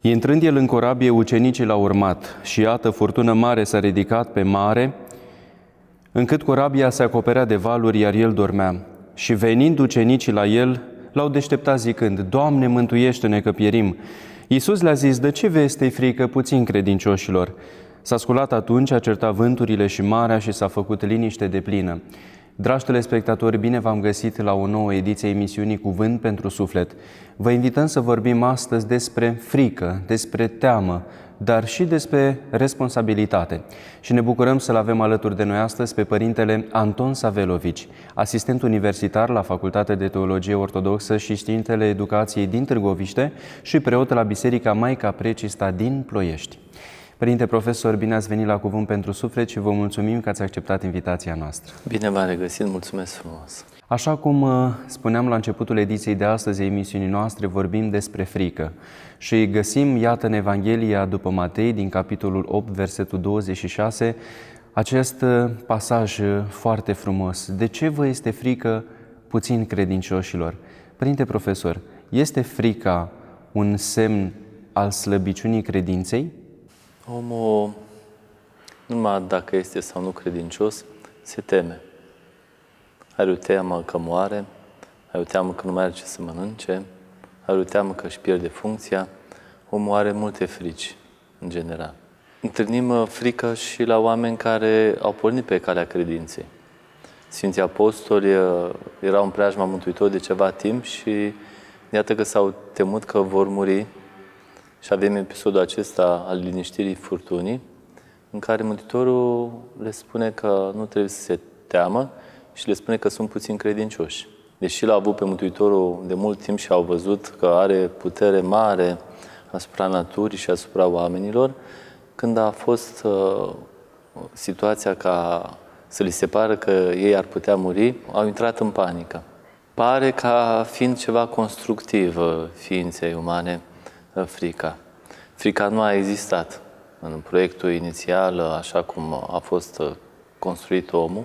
Intrând el în corabie, ucenicii l-au urmat și iată, furtună mare s-a ridicat pe mare, încât corabia se acoperea de valuri, iar el dormea. Și venind ucenicii la el, l-au deșteptat zicând: Doamne, mântuiește-ne că pierim! Iisus le-a zis: de ce vă este frică, puțin credincioșilor? S-a sculat atunci, a certat vânturile și marea și s-a făcut liniște deplină. Dragi telespectatori, bine v-am găsit la o nouă ediție a emisiunii Cuvânt pentru Suflet. Vă invităm să vorbim astăzi despre frică, despre teamă, dar și despre responsabilitate. Și ne bucurăm să-l avem alături de noi astăzi pe Părintele Anton Savelovici, asistent universitar la Facultatea de Teologie Ortodoxă și Științele Educației din Târgoviște și preot la Biserica Maica Precista din Ploiești. Părinte profesor, bine ați venit la Cuvânt pentru Suflet și vă mulțumim că ați acceptat invitația noastră. Bine v-am regăsit, mulțumesc frumos! Așa cum spuneam la începutul ediției de astăzi a emisiunii noastre, vorbim despre frică. Și găsim, iată, în Evanghelia după Matei, din capitolul 8, versetul 26, acest pasaj foarte frumos. De ce vă este frică, puțin credincioșilor? Părinte profesor, este frica un semn al slăbiciunii credinței? Omul, numai dacă este sau nu credincios, se teme. Are o teamă că moare, are o teamă că nu mai are ce să mănânce, are o teamă că își pierde funcția. Omul are multe frici, în general. Întâlnim frică și la oameni care au pornit pe calea credinței. Sfinții Apostoli erau în preajma Mântuitorului de ceva timp și iată că s-au temut că vor muri. Și avem episodul acesta al liniștirii furtunii, în care Mântuitorul le spune că nu trebuie să se teamă și le spune că sunt puțin credincioși. Deși l-au avut pe Mântuitorul de mult timp și au văzut că are putere mare asupra naturii și asupra oamenilor, când a fost situația ca să li se pară că ei ar putea muri, au intrat în panică. Pare ca fiind ceva constructiv ființei umane, frica. Frica nu a existat în proiectul inițial, așa cum a fost construit omul.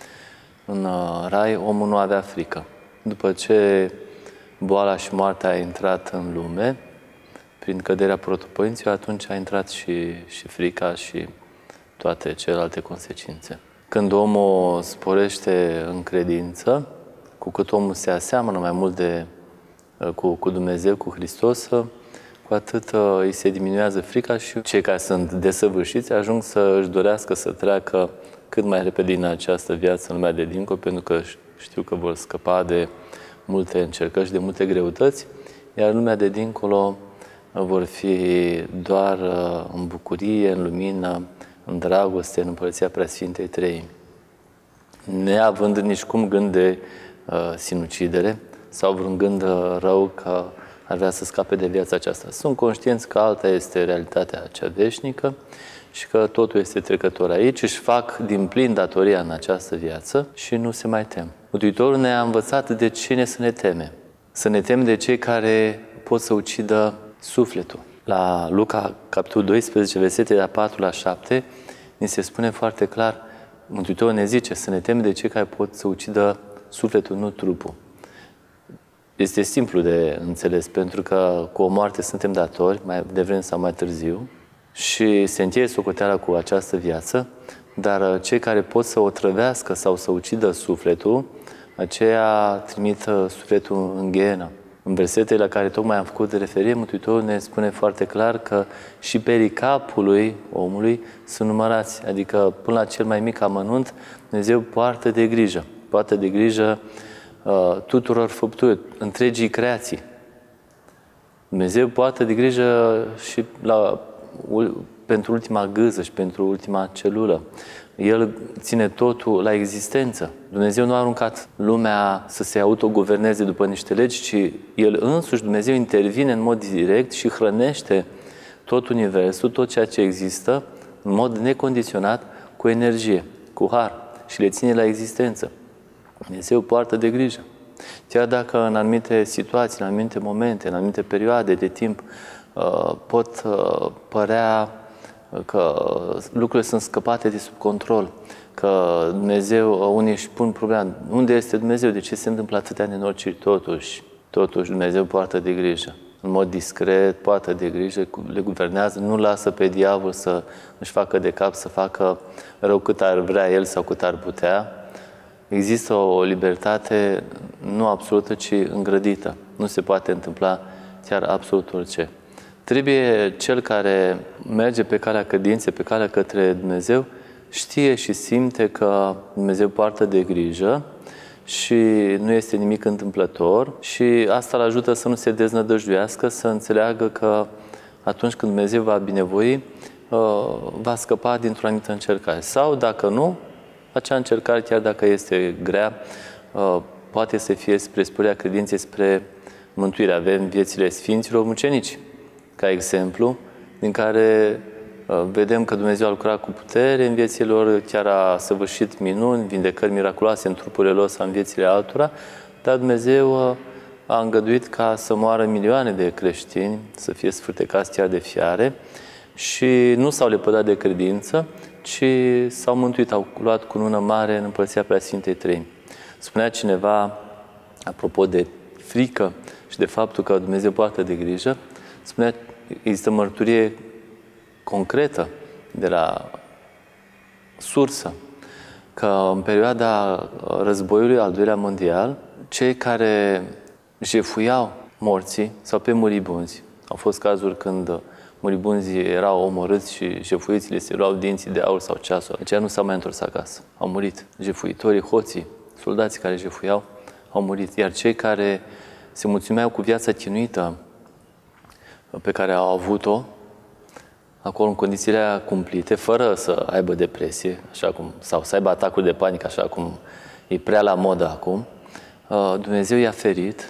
În rai, omul nu avea frică. După ce boala și moartea a intrat în lume, prin căderea protopărinților, atunci a intrat și frica și toate celelalte consecințe. Când omul sporește în credință, cu cât omul se aseamănă mai mult cu Dumnezeu, cu Hristos, cu atât îi se diminuează frica și cei care sunt desăvârșiți ajung să își dorească să treacă cât mai repede din această viață în lumea de dincolo, pentru că știu că vor scăpa de multe încercări și de multe greutăți, iar lumea de dincolo vor fi doar în bucurie, în lumină, în dragoste, în Împărăția Preasfintei Treimi. Neavând nici cum gând de sinucidere sau vreun gând rău că ar vrea să scape de viața aceasta. Sunt conștienți că alta este realitatea cea veșnică și că totul este trecător aici, își fac din plin datoria în această viață și nu se mai tem. Mântuitorul ne-a învățat de cine să ne temem. Să ne temem de cei care pot să ucidă sufletul. La Luca, capitolul 12, versetele de la 4-7, ni se spune foarte clar, Mântuitorul ne zice să ne temem de cei care pot să ucidă sufletul, nu trupul. Este simplu de înțeles, pentru că cu o moarte suntem datori, mai devreme sau mai târziu, și se încheie socoteala cu această viață, dar cei care pot să o trăvească sau să ucidă sufletul, aceia trimit sufletul în ghenă. În versetele la care tocmai am făcut referire, Mântuitorul ne spune foarte clar că și perii capului omului sunt numărați, adică până la cel mai mic amănunt, Dumnezeu poartă de grijă. Poartă de grijă tuturor făpturilor, întregii creații. Dumnezeu poartă de grijă și pentru ultima gâză și pentru ultima celulă. El ține totul la existență. Dumnezeu nu a aruncat lumea să se autoguverneze după niște legi, ci El însuși, Dumnezeu, intervine în mod direct și hrănește tot universul, tot ceea ce există, în mod necondiționat, cu energie, cu har și le ține la existență. Dumnezeu poartă de grijă. Chiar dacă în anumite situații, în anumite momente, în anumite perioade de timp pot părea că lucrurile sunt scăpate de sub control, că Dumnezeu, unii își pun problema, unde este Dumnezeu, de ce se întâmplă atâtea nenorociri? Totuși Dumnezeu poartă de grijă. în mod discret, poartă de grijă, le guvernează, nu lasă pe diavol să își facă de cap, să facă rău cât ar vrea el sau cât ar putea. Există o libertate nu absolută, ci îngrădită. Nu se poate întâmpla chiar absolut orice. Trebuie cel care merge pe calea credinței, pe calea către Dumnezeu, știe și simte că Dumnezeu poartă de grijă și nu este nimic întâmplător și asta îl ajută să nu se deznădăjduiască, să înțeleagă că atunci când Dumnezeu va binevoi, va scăpa dintr-o anumită încercare. Sau, dacă nu, acea încercare, chiar dacă este grea, poate să fie spre sporirea credinței, spre mântuire. Avem viețile Sfinților Mucenici, ca exemplu, din care vedem că Dumnezeu a lucrat cu putere în viețile lor, chiar a săvârșit minuni, vindecări miraculoase în trupurile lor sau în viețile altora, dar Dumnezeu a îngăduit ca să moară milioane de creștini, să fie sfârtecați chiar de fiare și nu s-au lepădat de credință, ci s-au mântuit, au luat cunună mare în Împărăția Preasfintei Treimi. Spunea cineva, apropo de frică și de faptul că Dumnezeu poartă de grijă, spunea, există mărturie concretă de la sursă că în perioada războiului al doilea mondial, cei care jefuiau morții sau pe muribunzi, au fost cazuri când muribunzii erau omorâți și jefuiții le se luau dinții de aur sau ceasuri. Aceia nu s-au mai întors acasă. Au murit. Jefuitorii, hoții, soldații care jefuiau, au murit. Iar cei care se mulțumeau cu viața chinuită pe care au avut-o, acolo în condițiile cumplite, fără să aibă depresie, așa cum, sau să aibă atacuri de panică, așa cum e prea la modă acum, Dumnezeu i-a ferit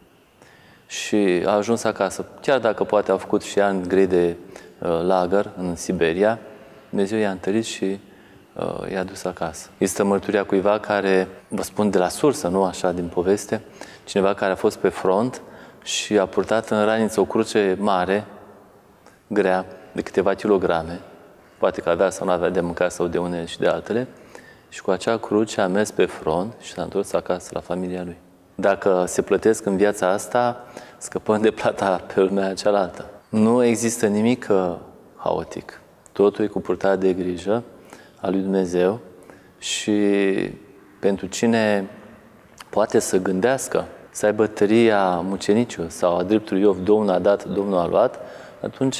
și a ajuns acasă. Chiar dacă poate a făcut și ani grei de lagăr în Siberia, Dumnezeu i-a întărit și i-a dus acasă. Este mărturia cuiva care, vă spun de la sursă, nu așa din poveste, cineva care a fost pe front și a purtat în raniță o cruce mare, grea, de câteva kilograme, poate că avea sau nu avea de mâncare sau de unele și de altele, și cu acea cruce a mers pe front și s-a întors acasă la familia lui. Dacă se plătesc în viața asta, scăpăm de plata pe lumea cealaltă. Nu există nimic haotic. Totul e cu purtarea de grijă a lui Dumnezeu și pentru cine poate să gândească, să aibă tăria mucenicilor sau a dreptului Iov, Domnul a dat, Domnul a luat, atunci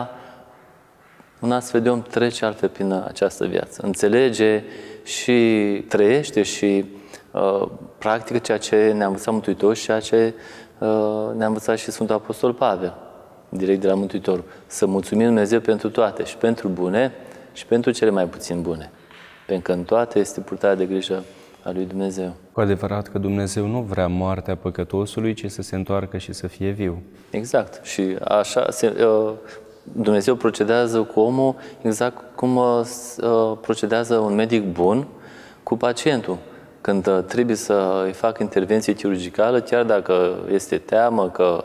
un astfel de om trece altfel prin această viață. Înțelege și trăiește și practică ceea ce ne-a învățat Mântuitorul și ceea ce ne-a învățat și Sfântul Apostol Pavel, direct de la Mântuitor. Să mulțumim Dumnezeu pentru toate, și pentru bune, și pentru cele mai puțin bune. Pentru că în toate este purtarea de grijă a lui Dumnezeu. Cu adevărat că Dumnezeu nu vrea moartea păcătosului, ci să se întoarcă și să fie viu. Exact. Și așa Dumnezeu procedează cu omul exact cum procedează un medic bun cu pacientul. Când trebuie să îi facă intervenție chirurgicală, chiar dacă este teamă că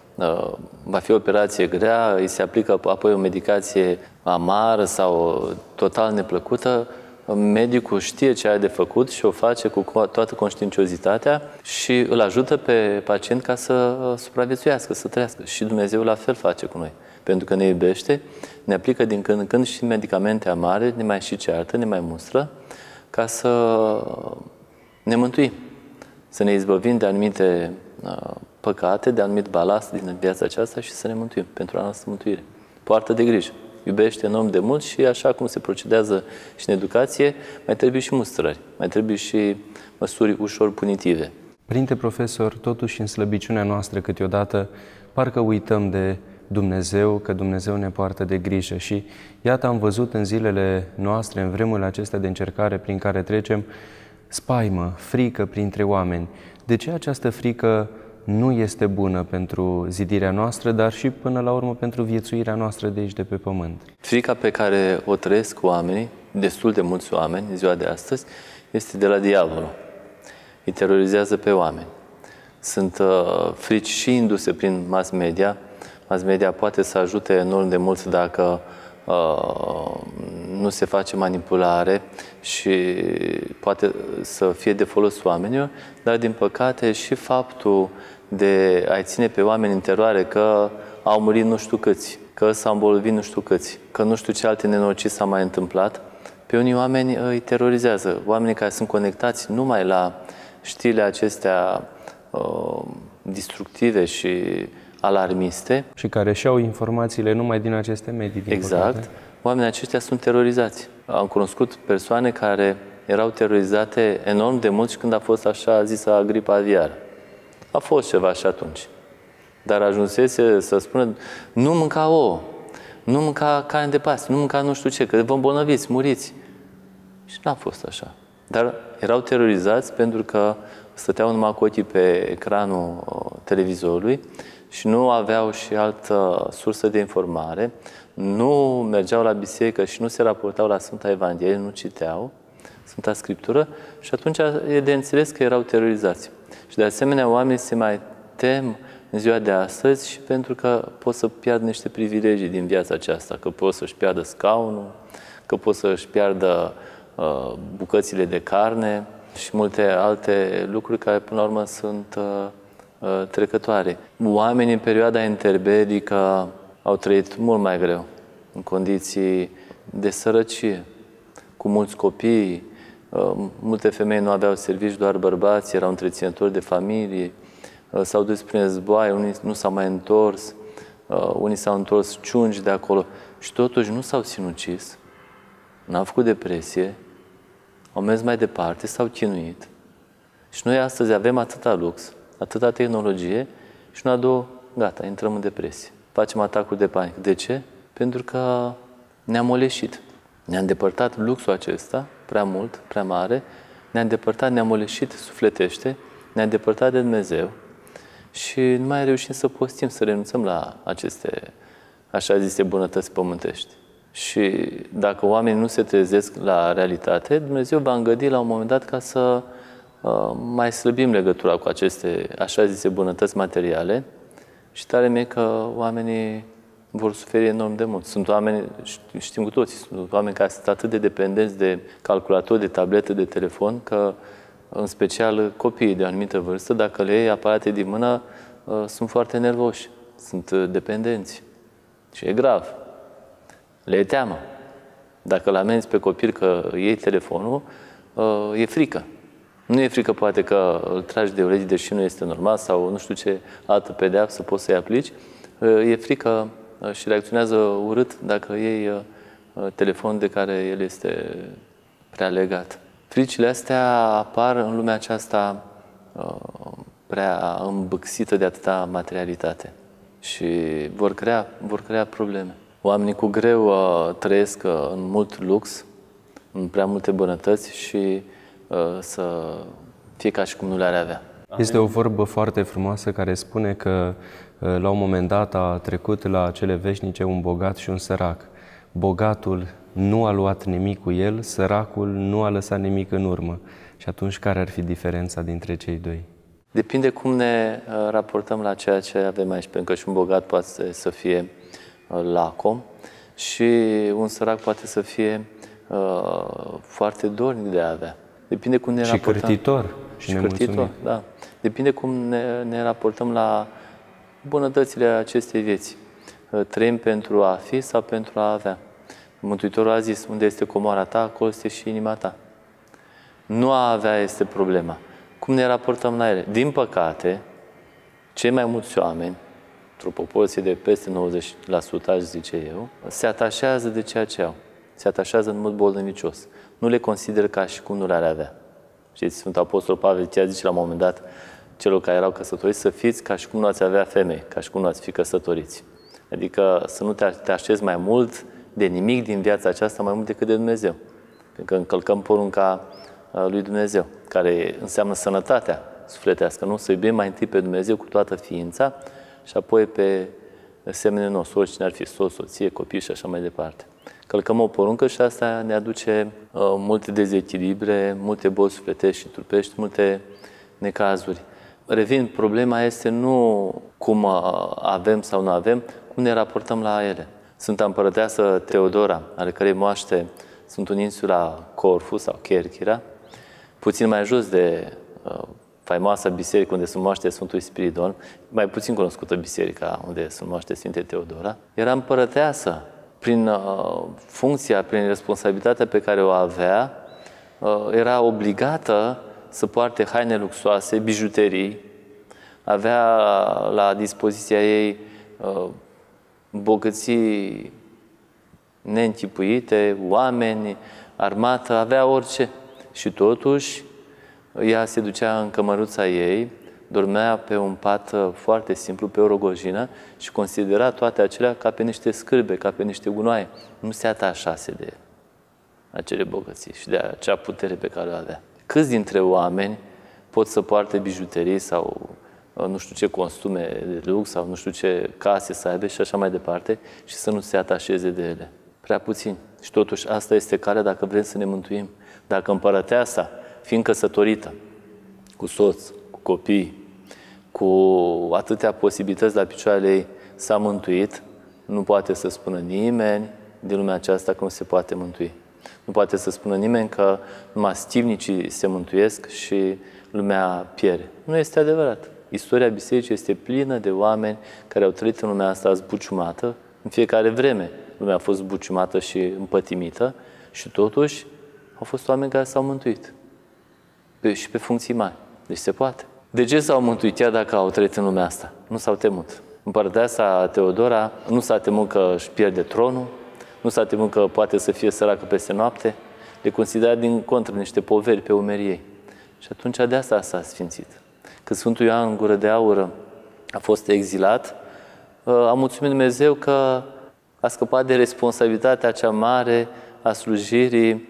va fi o operație grea, îi se aplică apoi o medicație amară sau total neplăcută, medicul știe ce are de făcut și o face cu toată conștiinciozitatea și îl ajută pe pacient ca să supraviețuiască, să trăiască. Și Dumnezeu la fel face cu noi. Pentru că ne iubește, ne aplică din când în când și medicamente amare, ne mai și ceartă, ne mai mustră, ca să ne mântuim, să ne izbăvim de anumite păcate, de anumit balast din viața aceasta și să ne mântuim pentru a noastră mântuire. Poartă de grijă. Iubește un om de mult și așa cum se procedează și în educație, mai trebuie și mustrări, mai trebuie și măsuri ușor punitive. Părinte profesor, totuși în slăbiciunea noastră câteodată parcă uităm de Dumnezeu, că Dumnezeu ne poartă de grijă și iată am văzut în zilele noastre, în vremurile acestea de încercare prin care trecem, spaimă, frică printre oameni. De ce această frică nu este bună pentru zidirea noastră, dar și până la urmă pentru viețuirea noastră de aici, de pe pământ? Frica pe care o trăiesc oamenii, destul de mulți oameni în ziua de astăzi, este de la diavolul. Îi terorizează pe oameni. Sunt frici și induse prin mass media. Mass media poate să ajute enorm de mult dacă nu se face manipulare și poate să fie de folos oamenilor, dar din păcate și faptul de a-i ține pe oameni în teroare că au murit nu știu câți, că s-au îmbolnăvit nu știu câți, că nu știu ce alte nenorociri s-au mai întâmplat, pe unii oameni îi terorizează. Oamenii care sunt conectați numai la știrile acestea destructive și alarmiste. Și care și-au informațiile numai din aceste medii. Exact. Păcate. Oamenii aceștia sunt terorizați. Am cunoscut persoane care erau terorizate enorm de mult și când a fost așa zisă gripa aviară. A fost ceva și atunci. Dar ajunsese să spună, nu mânca ouă, nu mânca carne de pasăre, nu mânca nu știu ce, că vă îmbolnăviți, muriți. Și n-a fost așa. Dar erau terorizați pentru că stăteau numai cu ochii pe ecranul televizorului și nu aveau și altă sursă de informare, nu mergeau la biserică și nu se raportau la Sfânta Evanghelie, nu citeau Sfânta Scriptură și atunci e de înțeles că erau terorizați. Și de asemenea oamenii se mai tem în ziua de astăzi și pentru că pot să piardă niște privilegii din viața aceasta, că pot să-și piardă scaunul, că pot să-și piardă bucățile de carne și multe alte lucruri care până la urmă sunt trecătoare. Oamenii în perioada interbelică au trăit mult mai greu, în condiții de sărăcie, cu mulți copii, multe femei nu aveau serviciu, doar bărbați, erau întreținători de familie, s-au dus prin război, unii nu s-au mai întors, unii s-au întors ciungi de acolo și totuși nu s-au sinucis, n-au făcut depresie, au mers mai departe, s-au chinuit. Și noi astăzi avem atâta lux, atâta tehnologie și una, două, gata, intrăm în depresie. Facem atacuri de panică. De ce? Pentru că ne-am moleșit. Ne-a îndepărtat luxul acesta, prea mult, prea mare, ne-a îndepărtat, ne-a moleșit sufletește, ne-a îndepărtat de Dumnezeu și nu mai reușim să postim, să renunțăm la aceste, așa zise, bunătăți pământești. Și dacă oamenii nu se trezesc la realitate, Dumnezeu va îngădi la un moment dat ca să mai slăbim legătura cu aceste, așa zise, bunătăți materiale și tare mie că oamenii vor suferi enorm de mult. Sunt oameni, știm cu toții, sunt oameni care sunt atât de dependenți de calculator, de tabletă, de telefon, că în special copiii de o anumită vârstă, dacă le iei aparate din mână, sunt foarte nervoși, sunt dependenți. Și e grav. Le e teamă. Dacă îl amenzi pe copil că iei telefonul, e frică. Nu e frică poate că îl tragi de urechi, deși nu este normal, sau nu știu ce altă pedeapsă poți să-i aplici. E frică și reacționează urât dacă iei telefonul de care el este prea legat. Fricile astea apar în lumea aceasta prea îmbâxită de atâta materialitate și vor crea probleme. Oamenii cu greu trăiesc în mult lux, în prea multe bunătăți și să fie ca și cum nu le-ar avea. Este o vorbă foarte frumoasă care spune că la un moment dat a trecut la cele veșnice un bogat și un sărac. Bogatul nu a luat nimic cu el, săracul nu a lăsat nimic în urmă. Și atunci care ar fi diferența dintre cei doi? Depinde cum ne raportăm la ceea ce avem aici, pentru că și un bogat poate să fie lacom și un sărac poate să fie foarte dornic de a avea. Depinde cum ne raportăm. Cârtitor. Și cârtitor, da. Depinde cum ne raportăm la bunătățile acestei vieți. Trăim pentru a fi sau pentru a avea. Mântuitorul a zis, unde este comoara ta, acolo este și inima ta. Nu a avea este problema. Cum ne raportăm la ele? Din păcate, cei mai mulți oameni, într-o proporție de peste 90%, aș zice eu, se atașează de ceea ce au. Se atașează în mod bolnăvicios. Nu le consideră ca și cum nu le-ar avea. Știți, Sfântul Apostol Pavel chiar zice la un moment dat celor care erau căsătoriți să fiți ca și cum nu ați avea femei, ca și cum nu ați fi căsătoriți. Adică să nu te așezi mai mult de nimic din viața aceasta, mai mult decât de Dumnezeu. Pentru că încălcăm porunca lui Dumnezeu, care înseamnă sănătatea sufletească, nu? Să iubim mai întâi pe Dumnezeu cu toată ființa și apoi pe semenul nostru, oricine ar fi soț, soție, copii și așa mai departe. Călcăm o poruncă și asta ne aduce multe dezechilibre, multe boli sufletești și trupești, multe necazuri. Revin, problema este nu cum avem sau nu avem, cum ne raportăm la ele. Sfânta Împărăteasă Teodora, ale cărei moaște sunt în insula Corfu sau Kerchira, puțin mai jos de faimoasa biserică unde sunt moaște Sfântului Spiridon, mai puțin cunoscută biserica unde sunt moaște Sfinte Teodora, era împărăteasă. Prin funcția, prin responsabilitatea pe care o avea, era obligată să poarte haine luxoase, bijuterii, avea la dispoziția ei bogății neînchipuite, oameni, armată, avea orice. Și totuși, ea se ducea în cămăruța ei, dormea pe un pat foarte simplu, pe o rogojină și considera toate acelea ca pe niște scârbe, ca pe niște gunoaie. Nu se atașase de acele bogății și de acea putere pe care o avea. Câți dintre oameni pot să poarte bijuterii sau nu știu ce costume de lux sau nu știu ce case să aibă și așa mai departe și să nu se atașeze de ele? Prea puțin. Și totuși asta este calea dacă vrem să ne mântuim. Dacă împărăteasa, fiind căsătorită, cu soț, cu copii, cu atâtea posibilități la picioarele ei, s-a mântuit, nu poate să spună nimeni din lumea aceasta că nu se poate mântui. Nu poate să spună nimeni că numai stivnicii se mântuiesc și lumea pierde. Nu este adevărat. Istoria bisericii este plină de oameni care au trăit în lumea asta zbuciumată. În fiecare vreme lumea a fost zbuciumată și împătimită și totuși au fost oameni care s-au mântuit. Și pe funcții mari. Deci se poate. De ce s-au mântuit chiar dacă au trăit în lumea asta? Nu s-au temut. Împărăteasa Teodora nu s-a temut că își pierde tronul, nu s-a temut că poate să fie săracă peste noapte, le considera din contră niște poveri pe umerii ei. Și atunci de asta s-a sfințit. Când Sfântul Ioan Gură de Aur a fost exilat, a mulțumit Dumnezeu că a scăpat de responsabilitatea cea mare a slujirii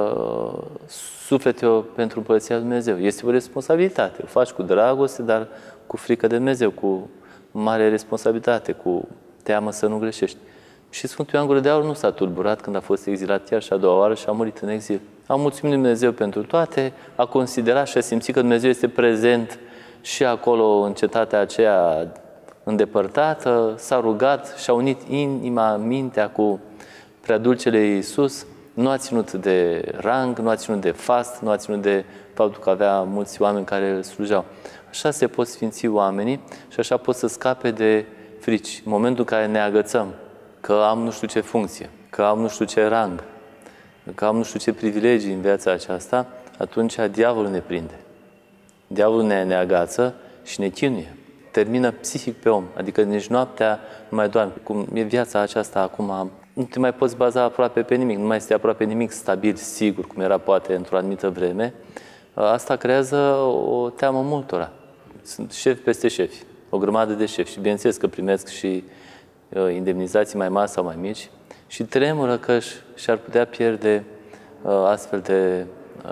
sufletelor pentru Împărăția Lui Dumnezeu. Este o responsabilitate. O faci cu dragoste, dar cu frică de Dumnezeu, cu mare responsabilitate, cu teamă să nu greșești. Și Sfântul Ioan Gură de Aur nu s-a tulburat când a fost exilat chiar și a doua oară și a murit în exil. A mulțumit Dumnezeu pentru toate, a considerat și a simțit că Dumnezeu este prezent și acolo în cetatea aceea îndepărtată, s-a rugat și a unit inima, mintea cu Preadulcele Iisus. Nu a ținut de rang, nu a ținut de fast, nu a ținut de faptul că avea mulți oameni care îl slujeau. Așa se pot sfinți oamenii și așa pot să scape de frici. În momentul în care ne agățăm că am nu știu ce funcție, că am nu știu ce rang, că am nu știu ce privilegii în viața aceasta, atunci diavolul ne prinde. Diavolul ne agață și ne chinuie. Termină psihic pe om, adică nici noaptea nu mai doarme. Cum e viața aceasta acum, nu te mai poți baza aproape pe nimic, nu mai este aproape nimic stabil, sigur, cum era poate într-o anumită vreme. Asta creează o teamă multora. Sunt șefi peste șefi, o grămadă de șefi și bineînțeles că primesc și indemnizații mai mari sau mai mici și tremură că și-ar putea pierde astfel de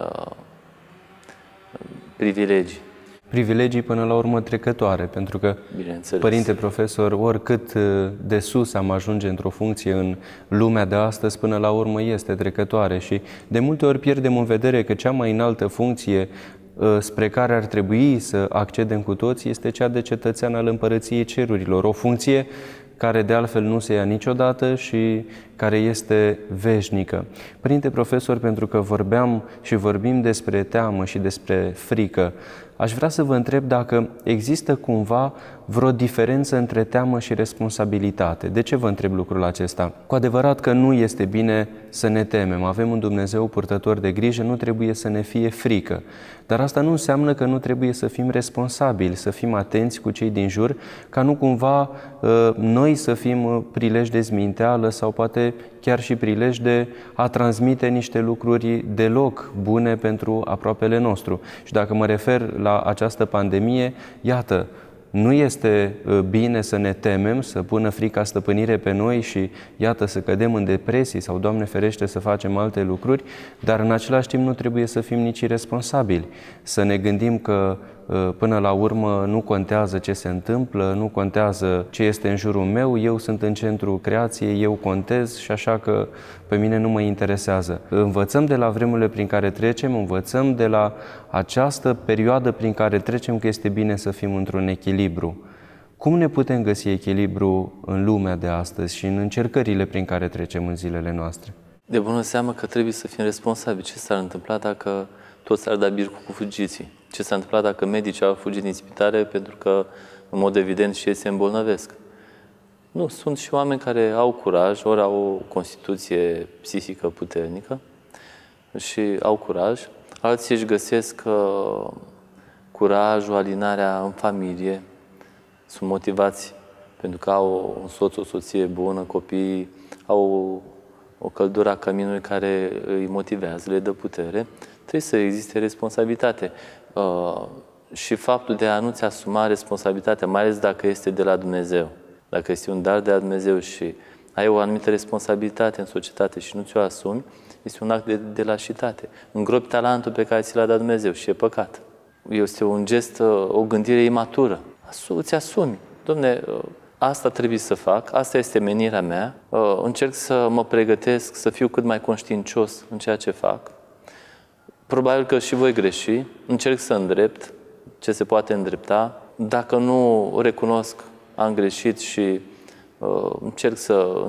privilegii. Privilegii până la urmă trecătoare, pentru că, Părinte Profesor, oricât de sus am ajunge într-o funcție în lumea de astăzi, până la urmă este trecătoare și de multe ori pierdem în vedere că cea mai înaltă funcție spre care ar trebui să accedem cu toți este cea de cetățean al Împărăției Cerurilor, o funcție care de altfel nu se ia niciodată și care este veșnică. Părinte Profesor, pentru că vorbeam și vorbim despre teamă și despre frică, aș vrea să vă întreb dacă există cumva vreo diferență între teamă și responsabilitate. De ce vă întreb lucrul acesta? Cu adevărat că nu este bine să ne temem. Avem un Dumnezeu purtător de grijă, nu trebuie să ne fie frică. Dar asta nu înseamnă că nu trebuie să fim responsabili, să fim atenți cu cei din jur, ca nu cumva noi să fim prilej de zminteală sau poate chiar și prilej de a transmite niște lucruri deloc bune pentru aproapele nostru. Și dacă mă refer la această pandemie, iată, nu este bine să ne temem, să pună frica stăpânire pe noi și, iată, să cădem în depresii sau, Doamne ferește, să facem alte lucruri, dar în același timp nu trebuie să fim nici irresponsabili. Să ne gândim că, până la urmă, nu contează ce se întâmplă, nu contează ce este în jurul meu, eu sunt în centrul creației, eu contez și așa că pe mine nu mă interesează. Învățăm de la vremurile prin care trecem, învățăm de la această perioadă prin care trecem că este bine să fim într-un echilibru. Cum ne putem găsi echilibru în lumea de astăzi și în încercările prin care trecem în zilele noastre? De bună seamă că trebuie să fim responsabili. Ce s-ar întâmpla dacă toți s-ar da bircul cu fugiții? Ce s-ar întâmpla dacă medicii au fugit din spitale pentru că, în mod evident, și ei se îmbolnăvesc? Nu, sunt și oameni care au curaj, ori au o constituție psihică puternică și au curaj. Alții își găsesc curajul, alinarea în familie, sunt motivați pentru că au un soț, o soție bună, copii, au o căldură a căminului care îi motivează, le dă putere. Trebuie să existe responsabilitate. Și faptul de a nu-ți asuma responsabilitatea, mai ales dacă este de la Dumnezeu, dacă este un dar de la Dumnezeu și ai o anumită responsabilitate în societate și nu ți-o asumi, este un act de lașitate. Îngropi talentul pe care ți l-a dat Dumnezeu și e păcat. Este un gest, o gândire imatură. Îți asumi. Dom'le, asta trebuie să fac, asta este menirea mea, încerc să mă pregătesc, să fiu cât mai conștiincios în ceea ce fac. Probabil că și voi greși, încerc să îndrept ce se poate îndrepta. Dacă nu recunosc, am greșit și încerc să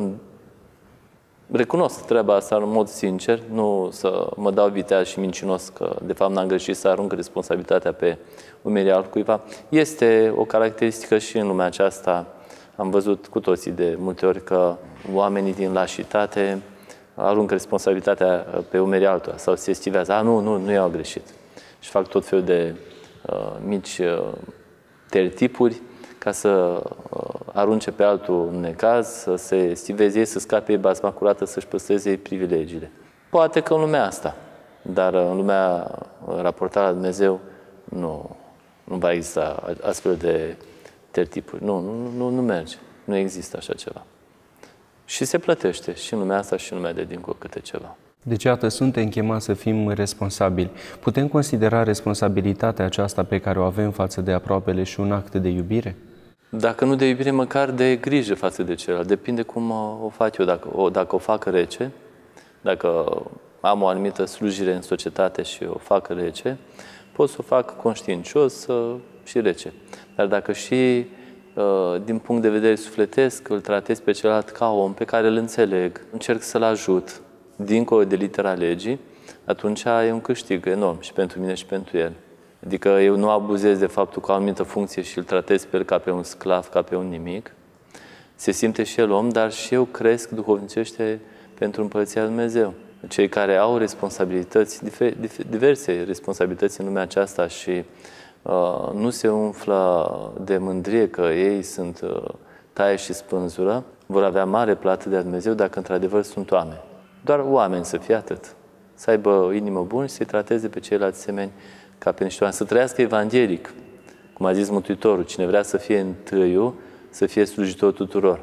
recunosc treaba asta în mod sincer, nu să mă dau viteaz și mincinos că de fapt n-am greșit, să arunc responsabilitatea pe umerii altcuiva. Este o caracteristică și în lumea aceasta. Am văzut cu toții de multe ori că oamenii din lașitate aruncă responsabilitatea pe umerii altora sau se estivează. Nu eu am greșit. Și fac tot felul de mici tertipuri ca să arunce pe altul în necaz, să se estiveze ei, să scape ei basma curată, să-și păstreze ei privilegiile. Poate că în lumea asta, dar în lumea raportată la Dumnezeu nu va exista astfel de tertipuri. Nu merge. Nu există așa ceva. Și se plătește și în lumea asta și în lumea de dincolo câte ceva. Deci, iată, suntem chemați să fim responsabili. Putem considera responsabilitatea aceasta pe care o avem față de aproapele și un act de iubire? Dacă nu de iubire, măcar de grijă față de celălalt. Depinde cum o fac eu. Dacă o fac rece, dacă am o anumită slujire în societate și o fac rece, pot să o fac conștiincios și rece. Dar dacă și din punct de vedere sufletesc îl tratez pe celălalt ca om pe care îl înțeleg, încerc să-l ajut dincolo de litera legii, atunci e un câștig enorm și pentru mine și pentru el. Adică eu nu abuzez de faptul că am o anumită funcție și îl tratez pe el ca pe un sclav, ca pe un nimic. Se simte și el om, dar și eu cresc duhovnicește pentru Împărăția Lui Dumnezeu. Cei care au responsabilități, diverse responsabilități în lumea aceasta și nu se umflă de mândrie că ei sunt taie și spânzură, vor avea mare plată de la Dumnezeu dacă într-adevăr sunt oameni. Doar oameni să fie, atât. Să aibă o inimă bună și să-i trateze pe ceilalți semeni ca pe niște oameni. Să trăiască evanghelic. Cum a zis Mântuitorul, cine vrea să fie întâiul, să fie slujitor tuturor.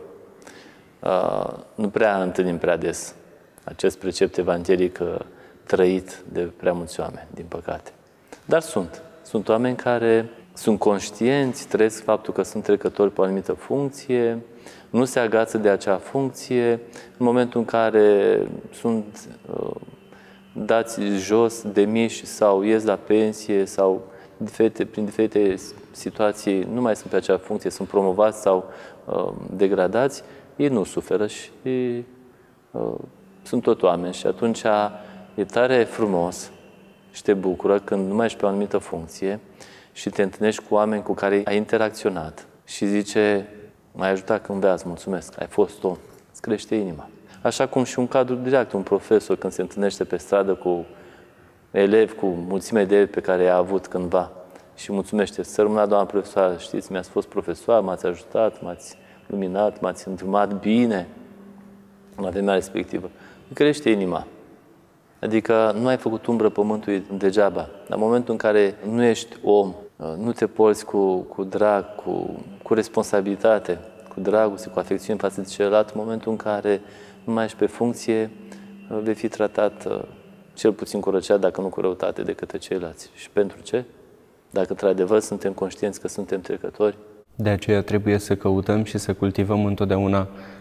Nu prea întâlnim prea des acest precept evanghelic trăit de prea mulți oameni, din păcate. Dar sunt oameni care sunt conștienți, trăiesc faptul că sunt trecători pe o anumită funcție, nu se agață de acea funcție, în momentul în care sunt dați jos, demiși sau ies la pensie sau prin diferite situații nu mai sunt pe acea funcție, sunt promovați sau degradați, ei nu suferă și sunt tot oameni. Și atunci e tare frumos și te bucură când nu mai ești pe o anumită funcție și te întâlnești cu oameni cu care ai interacționat și zice: m-ai ajutat cândva, îți mulțumesc, ai fost om, îți crește inima. Așa cum și un cadru direct, un profesor când se întâlnește pe stradă cu elevi, cu mulțime de elevi pe care i-a avut cândva și mulțumește: să rămână, doamna profesoară, știți, mi-ați fost profesor, m-ați ajutat, m-ați luminat, m-ați îndrumat bine în vremea respectivă. Îi crește inima. Adică nu ai făcut umbră pământului degeaba. Dar în momentul în care nu ești om, nu te porți cu drag, cu responsabilitate, cu dragoste, cu afecțiune față de celălalt, în momentul în care nu mai ești pe funcție, vei fi tratat cel puțin cu răceală, dacă nu cu răutate, de către ceilalți. Și pentru ce? Dacă într-adevăr suntem conștienți că suntem trecători. De aceea trebuie să căutăm și să cultivăm întotdeauna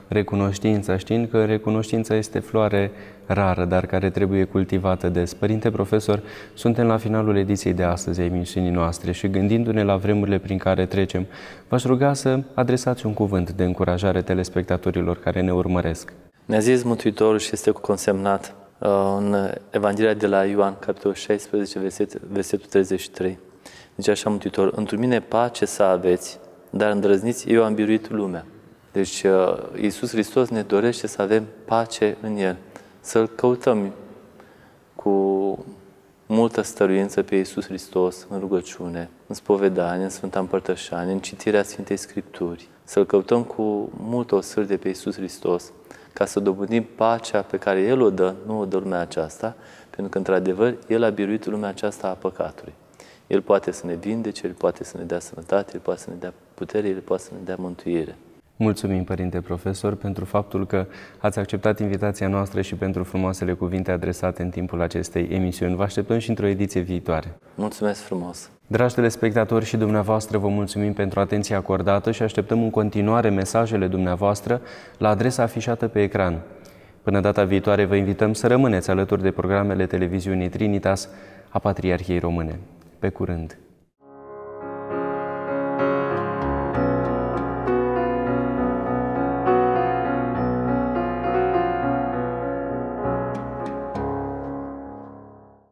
recunoștința, știind că recunoștința este floare rară, dar care trebuie cultivată des. Părinte profesor, suntem la finalul ediției de astăzi a emisiunii noastre și gândindu-ne la vremurile prin care trecem, v-aș ruga să adresați un cuvânt de încurajare telespectatorilor care ne urmăresc. Ne-a zis Mântuitorul și este consemnat în Evanghelia de la Ioan, capitolul 16, versetul 33. Deci așa Mântuitorul: într mine pace să aveți, dar îndrăzniți, eu am biruit lumea. Deci Iisus Hristos ne dorește să avem pace în El, să-L căutăm cu multă stăruință pe Iisus Hristos în rugăciune, în spovedanie, în Sfânta Împărtășanie, în citirea Sfintei Scripturi, să-L căutăm cu multă osârdie pe Iisus Hristos, ca să dobândim pacea pe care El o dă, nu o dă lumea aceasta, pentru că, într-adevăr, El a biruit lumea aceasta a păcatului. El poate să ne vindece, El poate să ne dea sănătate, El poate să ne dea putere, El poate să ne dea mântuire. Mulțumim, Părinte Profesor, pentru faptul că ați acceptat invitația noastră și pentru frumoasele cuvinte adresate în timpul acestei emisiuni. Vă așteptăm și într-o ediție viitoare. Mulțumesc frumos! Dragi telespectatori, și dumneavoastră vă mulțumim pentru atenția acordată și așteptăm în continuare mesajele dumneavoastră la adresa afișată pe ecran. Până data viitoare, vă invităm să rămâneți alături de programele televiziunii Trinitas a Patriarhiei Române. Pe curând!